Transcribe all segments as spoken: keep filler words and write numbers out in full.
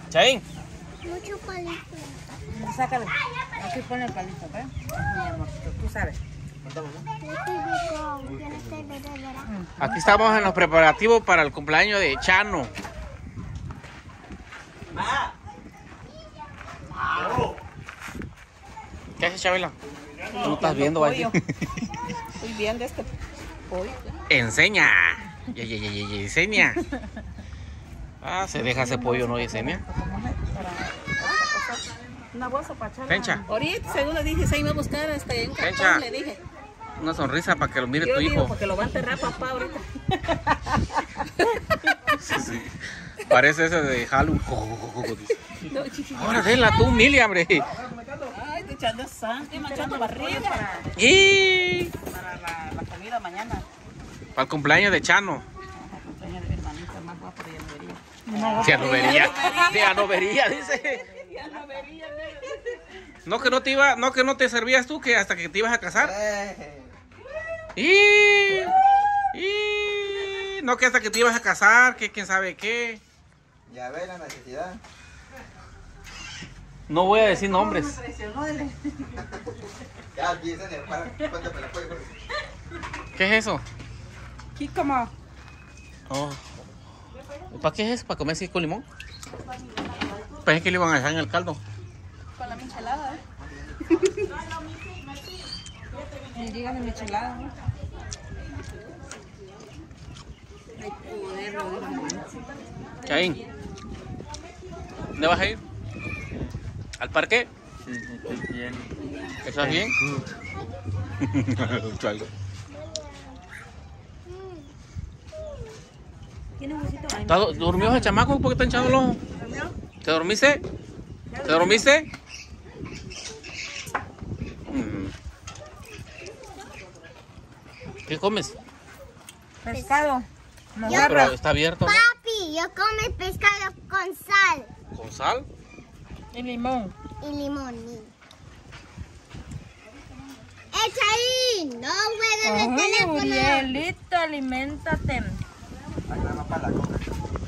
Chaín. Mucho palito. Sácale. Aquí pone el palito, ¿ok? Mi amor, tú sabes. Aquí estamos en los preparativos para el cumpleaños de Chano. ¿Qué haces, Chabela? ¿Tú estás viendo, pollo. Estoy viendo este pollo. Enseña. Ya, ya, ya, ya, ya, enseña. Ah, se deja ese pollo, ¿no, Yesenia? Una bolsa para echarla. Tencha. Ahorita, según le dije, se iba a buscar hasta en Tencha. cartón, le dije. Una sonrisa para que lo mire Yo tu digo, hijo. porque lo va a enterrar papá ahorita. Sí, sí. Parece ese de Halloween. No, chichi. Ahora denla tú, Mili, hombre. Ay, estoy echando sangre, estoy manchando barriga. Y Para la, la comida mañana. para el cumpleaños de Chano. El cumpleaños de mi hermanita más guapo de Llanovería. De Anovería. De Anovería, dice. No que no te iba, no que no te servías tú, que hasta que te ibas a casar. Y, y no que hasta que te ibas a casar, que quién sabe qué. Ya ve la necesidad. No voy a decir nombres. Ya, dicen, para, cuéntame la puede. ¿Qué es eso? Jícama. Oh. ¿Para qué es eso? ¿Para comer así con limón? Pensé que le iban a dejar en el caldo. Con la michelada, ¿eh? Me digan de michelada, ¿no? Ay, poder, Chaín, ¿dónde vas a ir? ¿Al parque? Sí, estoy bien. ¿Estás bien? ¿Tiene un huesito? Ay, ¿Está do- ¿Durmió ese chamaco? ¿Por qué está hinchado el ojo? ¿Te dormiste? ¿Te dormiste? Mm. ¿Qué comes? pescado. No, pero está abierto, ¿no? Papi, yo como pescado con sal ¿Con sal? Y limón. y limón. ¡Echa ahí! ¡No juegues el teléfono! Urielito, aliméntate. Ahí nada más para la coca.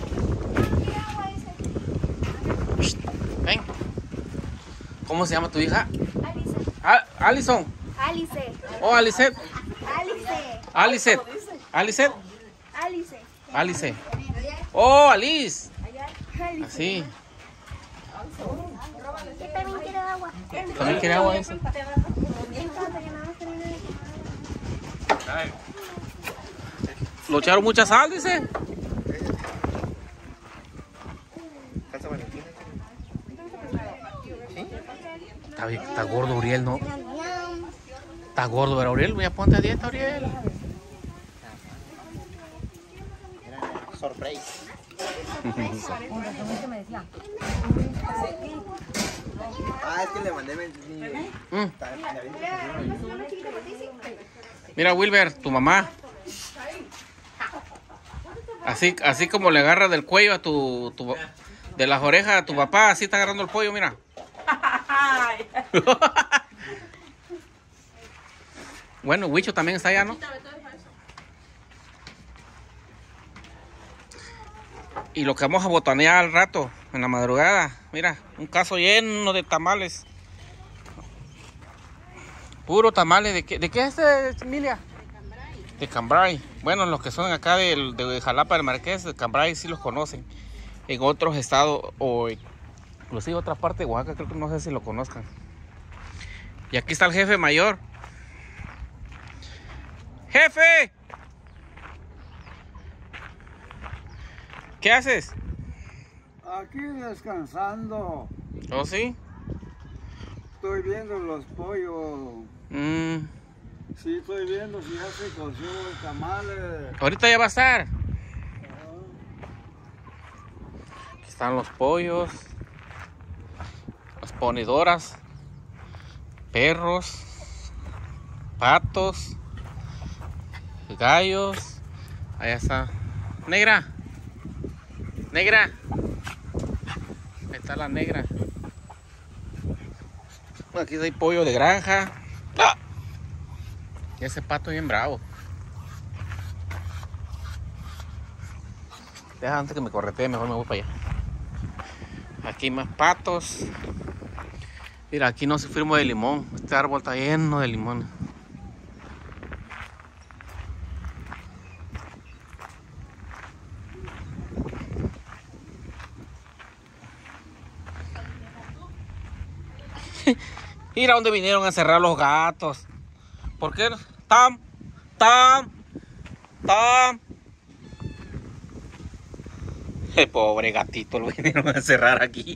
Ven. ¿Cómo se llama tu hija? Ah, Alison. Alice. Oh, Alicet. Alice. Alicet. Alicet. Alice. Alice. Oh, Alice. Así. Yo también quiero agua. ¿También quiere agua eso? ¿Lo echaron mucha sal, dice? Casa Valentina. Está, bien, está gordo, Uriel, ¿no? Está gordo, pero Uriel, voy a ponte a dieta, Uriel. Sorpresa. Ah, es que le mandé mi... Mm. Mira, Wilber, tu mamá. Así, así como le agarra del cuello a tu, tu- de las orejas a tu papá, así está agarrando el pollo, mira. Bueno, Huicho también está allá, ¿no? Y lo que vamos a botanear al rato, en la madrugada, mira, un caso lleno de tamales. Puro tamales, ¿de qué, de qué es este, Emilia? De Cambrai. Bueno, los que son acá de, de Jalapa del Marqués, de Cambrai sí los conocen. En otros estados, o inclusive otra parte de Oaxaca, creo que no sé si lo conozcan. Y aquí está el jefe mayor. ¡Jefe! ¿Qué haces? Aquí descansando. ¿Oh, sí? Estoy viendo los pollos. Mm, Sí, estoy viendo si ya se coció los tamales. ahorita ya va a estar. Aquí están los pollos, las ponedoras, perros, patos, gallos. Allá está. Negra. Negra. Ahí está la negra. Aquí hay pollo de granja. ¡Ah! Y ese pato bien bravo. Deja antes que me corretee, mejor me voy para allá. Aquí hay más patos. Mira, aquí no sufrimos de limón. Este árbol está lleno de limón. Mira dónde vinieron a cerrar los gatos. ¿Por qué? Tam, tam, tam. El pobre gatito lo vinieron a cerrar aquí.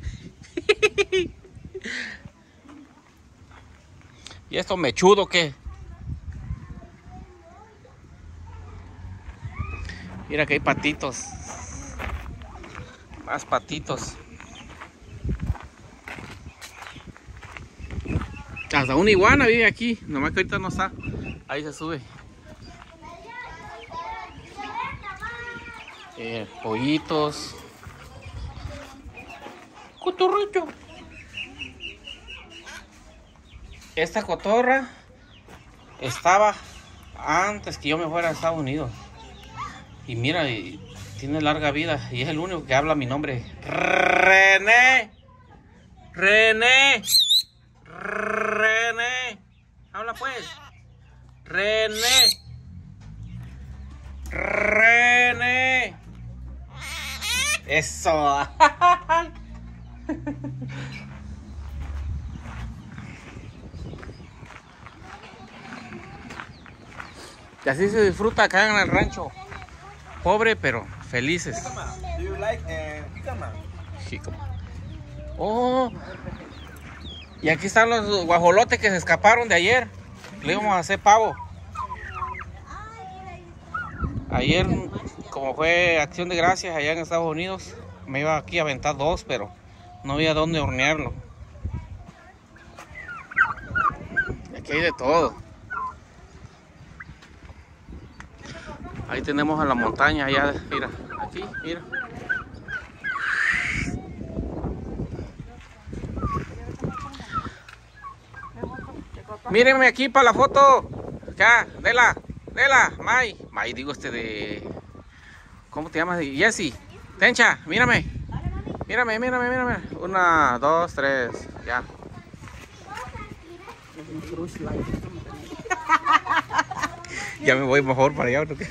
¿Y esto mechudo qué? Mira que hay patitos. Más patitos. Hasta una iguana vive aquí. Nomás que ahorita no está. Ahí se sube. Eh, pollitos. Cotorrito. Esta cotorra estaba antes que yo me fuera a Estados Unidos. Y mira, y tiene larga vida. Y es el único que habla mi nombre. René. René. René. Habla pues. René. René. Eso. Y así se disfruta acá en el rancho. Pobre pero felices. Do you like eh, jícama? Jícama. Oh. Y aquí están los guajolotes que se escaparon de ayer. Le íbamos a hacer pavo. Ayer, como fue acción de gracias allá en Estados Unidos, me iba aquí a aventar dos, pero no había dónde hornearlo. Aquí hay de todo. Ahí tenemos a la montaña allá, mira, aquí, mira. Mírenme aquí para la foto. Acá, dela, dela, May. May, digo este de... ¿Cómo te llamas? Jessy. Tencha, mírame. Mírame, mírame, mírame. Una, dos, tres, ya. Ya me voy mejor para allá. ¿No?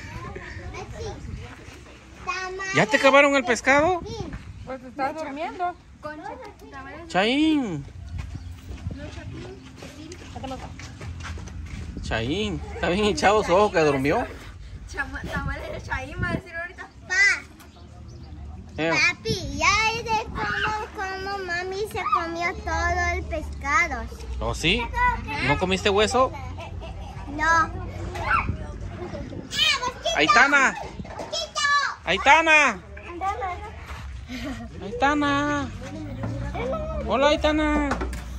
¿Ya te acabaron el pescado? Pues estás durmiendo. Chaín. Chaín. Está bien hinchado su ojo que durmió. Tamales de Chaín va a decir ahorita. Pa. Eh. Papi, ya es de cómo, cómo mami se comió todo el pescado. ¿Oh, sí? ¿No comiste hueso? No. Aitana. Aitana. Aitana. Hola, Aitana.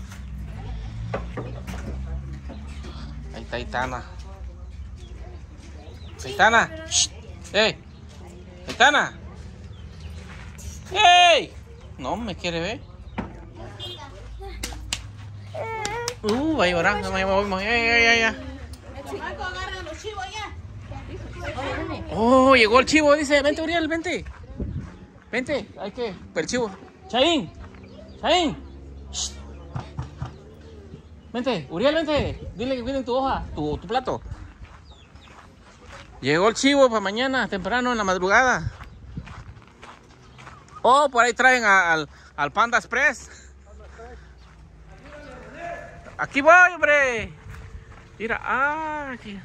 Ahí está Aitana. Aitana. Shh. Hey. Aitana. Hey. No me quiere ver. Uh, va a llorar. No me voy. Ya, ya, ya, ya. Oh, llegó el chivo, dice. Vente, Uriel, vente. Vente, hay que. El chivo. Chaín. Chaín. Shh. Vente, Uriel, vente. Dile que cuiden tu hoja, tu, tu plato. Llegó el chivo para mañana, temprano, en la madrugada. Oh, por ahí traen a, al, al Panda Express. Aquí voy, hombre. Mira, ah, aquí.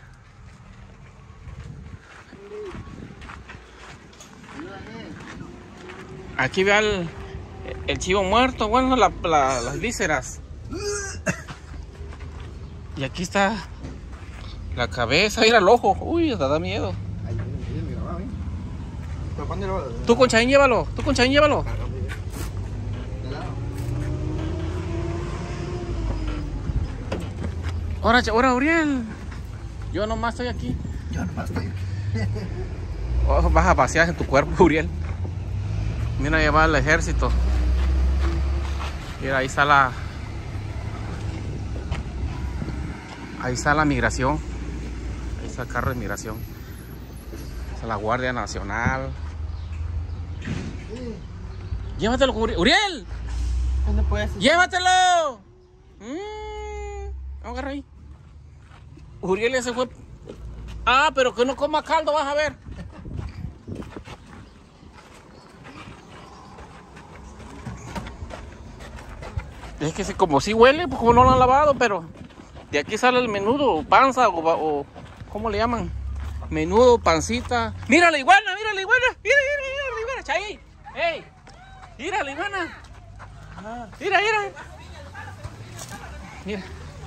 Aquí ve al el chivo muerto, bueno, la, la, las vísceras. Y aquí está la cabeza, mira el ojo. Uy, hasta da miedo. Tú con Chaín llévalo, tú con Chaín llévalo. Ahora, ahora, Uriel. Yo nomás estoy aquí. Yo nomás estoy aquí. Oh, vas a pasear en tu cuerpo, Uriel. Mira, llevar el ejército. Mira, ahí está la... Ahí está la migración. Ahí está el carro de migración. Está la Guardia Nacional. Llévatelo, Uri- Uriel. ¿Dónde puedes? Llévatelo. Mm, agarra ahí. Uriel ya se fue. Ah, pero que no coma caldo, vas a ver. Es que si, como si huele, pues como no lo han lavado, pero de aquí sale el menudo, panza o, o ¿cómo le llaman? Menudo, pancita. Mira la iguana, mira la iguana. Mira, mira, mira la iguana, Chay. Ey, mira la iguana. Mira, mira. Mira.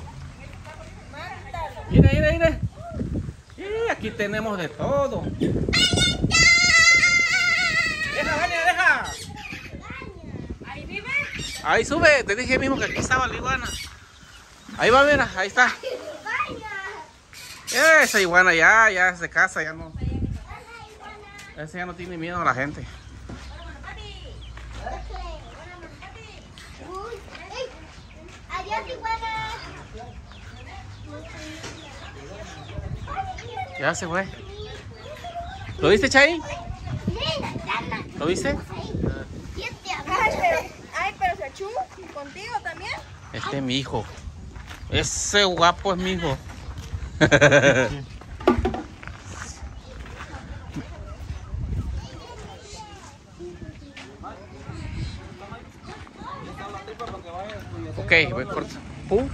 Mira, mira, mira. Y aquí tenemos de todo. Deja, Vania, deja. ¿Ahí vive? Ahí sube, te dije mismo que aquí estaba la iguana. Ahí va, mira, ahí está. Esa iguana ya, ya se casa, ya no. Ese ya no tiene miedo a la gente. Adiós, iguana. Ya se fue. ¿Lo viste, Chay? ¿Lo viste? Ay, pero se echó contigo también. Este es mi hijo. Ese guapo es mi hijo. Ok, voy a cortar. ¿Pum?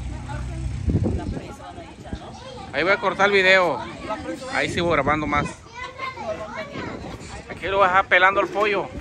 Ahí voy a cortar el video. Ahí sigo grabando más. Aquí lo voy a dejar pelando el pollo.